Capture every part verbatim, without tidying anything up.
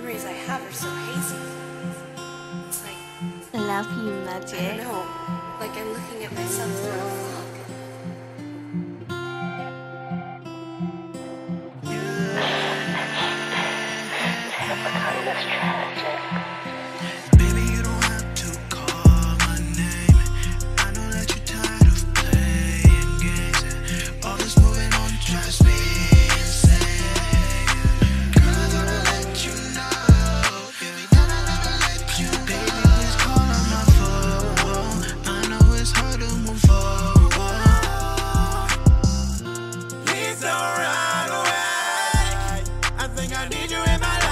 memories I have are so hazy. It's like, love you, I Magic. don't know, like I'm looking at myself through a fog. That's tragic. Baby, you don't have to call my name. I know that you're tired of playing games. All this moving on drives me insane. Girl, I thought I'd let you know. Give me that, I'll never let you go. Baby, please call on my phone. I know it's hard to move forward. Please don't run away. I think I need you in my life.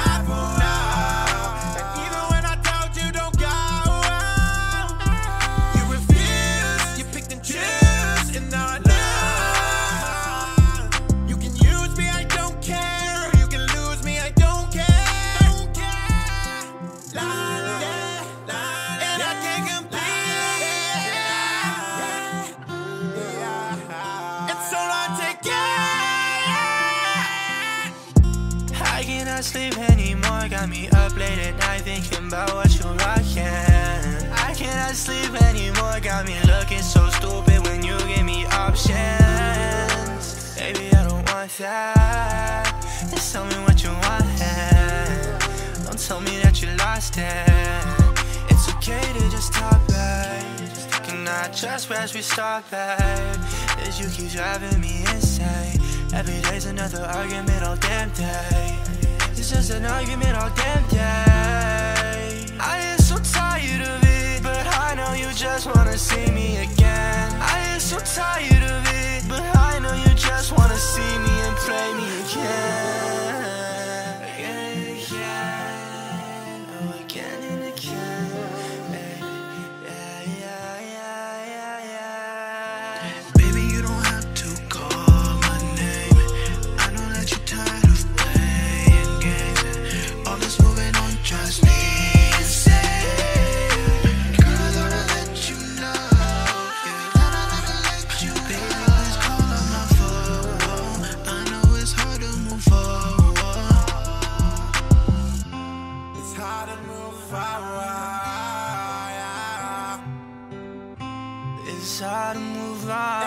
I can't sleep anymore, got me up late at night thinking about what you're rocking. I cannot sleep anymore, got me looking so stupid when you give me options. Baby, I don't want that. Just tell me what you want. Don't tell me that you lost it. It's okay to just talk, babe. Can I just press restart, babe? Cause you keep driving me insane. Every day's another argument all damn day. It's just an argument all damn day. I am so tired of it, but I know you just wanna see me again. I am so tired of it, but I know you just wanna see me and play me again. Again and again, oh again and again. Yeah, yeah, yeah, yeah, yeah. Baby, you don't have to call my name. I know that you're tired of playing games. All this moving on drives me insane. Girl, I thought I'd let you know. Yeah, thought I'd never let you go. Baby, please call on my phone. I know it's hard to move forward. It's hard to move forward. It's hard to move on.